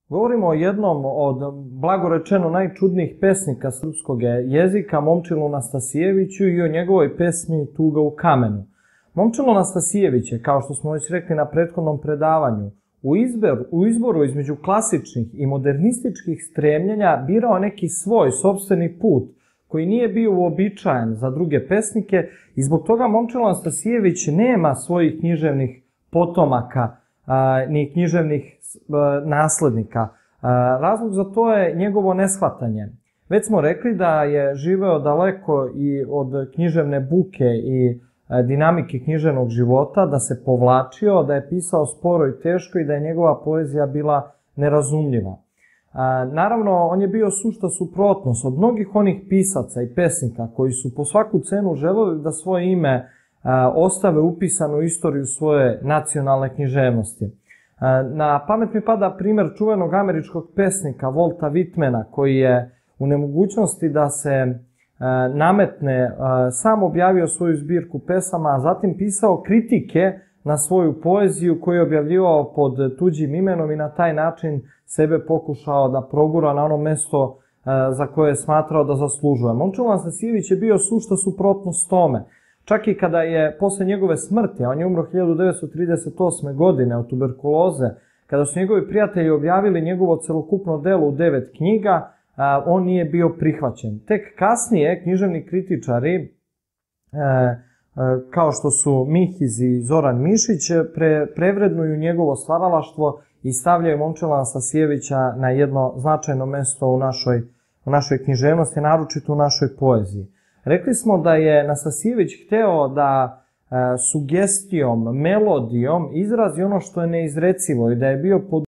Govorimo o jednom od, blagorečeno, najčudnijih pesnika srpskog jezika, Momčilu Nastasijeviću, i o njegovoj pesmi Tuga u kamenu. Momčilo Nastasijević je, kao što smo već rekli na prethodnom predavanju, u izboru između klasičnih i modernističkih stremljenja birao neki svoj sopstveni put, koji nije bio uobičajen za druge pesnike, i zbog toga Momčilo Nastasijević nema svojih književnih potomaka ni književnih naslednika. Razlog za to je njegovo neshvatanje. Već smo rekli da je živeo daleko i od književne buke i dinamike književnog života, da se povlačio, da je pisao sporo i teško i da je njegova poezija bila nerazumljiva. Naravno, on je bio sušta suprotnost od mnogih onih pisaca i pesnika koji su po svaku cenu želeli da svoje ime ostave upisano u istoriju svoje nacionalne književnosti. Na pamet mi pada primer čuvenog američkog pesnika Walta Whitmana, koji je u nemogućnosti da se nametne sam objavio svoju zbirku pesama, a zatim pisao kritike na svoju poeziju koju je objavljivao pod tuđim imenom i na taj način sebe pokušao da progura na ono mesto za koje je smatrao da zaslužuje. Momčilo Nastasijević je bio sušta suprotnost tome. Čak i kada je posle njegove smrti, a on je umro 1938. godine od tuberkuloze, kada su njegovi prijatelji objavili njegovo celokupno delo u 9 knjiga, on nije bio prihvaćen. Tek kasnije književni kritičari, kao što su Mihiz i Zoran Mišić, prevrednuju njegovo stvaralaštvo i stavljaju Momčila Nastasijevića na jedno značajno mesto u našoj književnosti, naročito u našoj poeziji. Rekli smo da je Nastasijević hteo da sugestijom, melodijom izrazi ono što je neizrecivo i da je bio pod